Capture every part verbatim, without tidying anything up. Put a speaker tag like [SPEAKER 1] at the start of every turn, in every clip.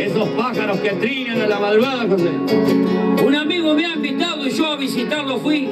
[SPEAKER 1] Esos pájaros que trinan a la madrugada, José.
[SPEAKER 2] Un amigo me ha invitado y yo a visitarlo fui.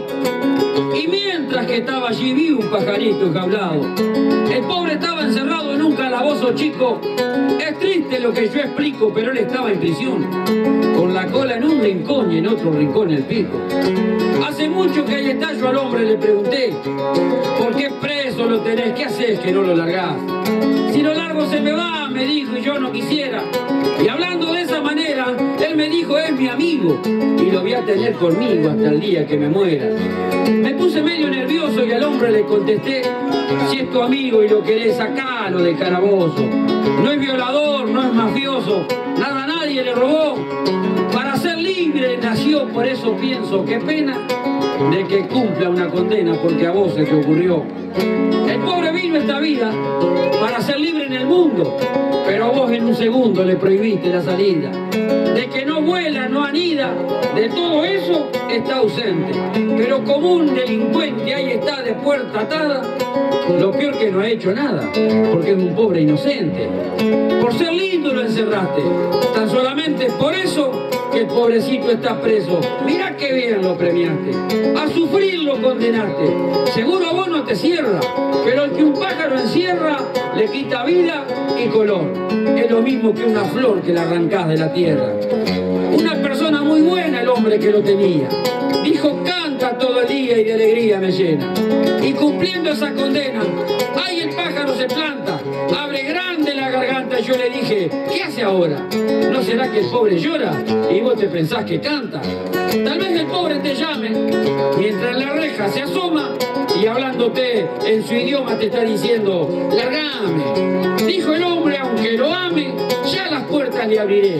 [SPEAKER 2] Y mientras que estaba allí vi un pajarito enjaulado. El pobre estaba encerrado en un calabozo chico. Es triste lo que yo explico, pero él estaba en prisión, con la cola en un rincón y en otro rincón el pico. Hace mucho que ahí está, yo al hombre le pregunté: ¿por qué preso lo tenés? ¿Qué haces que no lo largás? Si lo largo se me va, me dijo, y yo no quisiera. Y hablando de esa manera, él me dijo: es mi amigo y lo voy a tener conmigo hasta el día que me muera. Me puse medio nervioso y al hombre le contesté: si es tu amigo y lo querés, sacalo del calabozo. No es violador, no es mafioso, nada a nadie le robó. Para ser libre nació, por eso pienso, qué pena de que cumpla una condena porque a vos se te ocurrió. El pobre vino a esta vida para ser libre en el mundo, pero a vos en un segundo le prohibiste la salida. De que no vuela, no anida, de todo eso está ausente. Pero como un delincuente ahí está de puerta atada, lo peor que no ha hecho nada, porque es un pobre inocente. Por ser lindo lo encerraste, tan solamente por eso que el pobrecito está preso. Mirá qué bien lo premiaste, a sufrir lo condenaste. Seguro a vos no te cierra, pero el que un pájaro encierra le quita vida y color. Es lo mismo que una flor que la arrancás de la tierra. Una persona muy buena el hombre que lo tenía. Dijo: canta todo el día y de alegría me llena. Y cumpliendo esa condena, ahí el pájaro se planta, abre grande la garganta. Y yo le dije: ¿qué hace ahora? ¿No será que el pobre llora y vos te pensás que canta? Tal vez el pobre te llame mientras la reja se asoma y hablándote en su idioma te está diciendo: largame. Dijo el hombre: aunque lo ame, ya las puertas le abriré.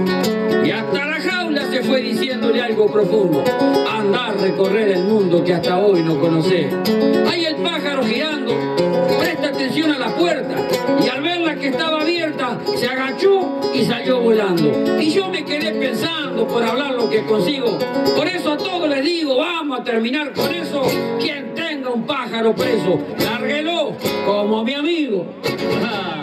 [SPEAKER 2] Y hasta la jaula se fue diciéndole algo profundo: andar a recorrer el mundo que hasta hoy no conocés. Ahí el pájaro girando presta atención a la puerta y al verla que estaba abierta se agachó y salió volando. Y yo me quedé pensando por hablar lo que consigo. Por eso a todos les digo: vamos a terminar con eso. Quien tenga un pájaro preso, lárguelo como mi amigo.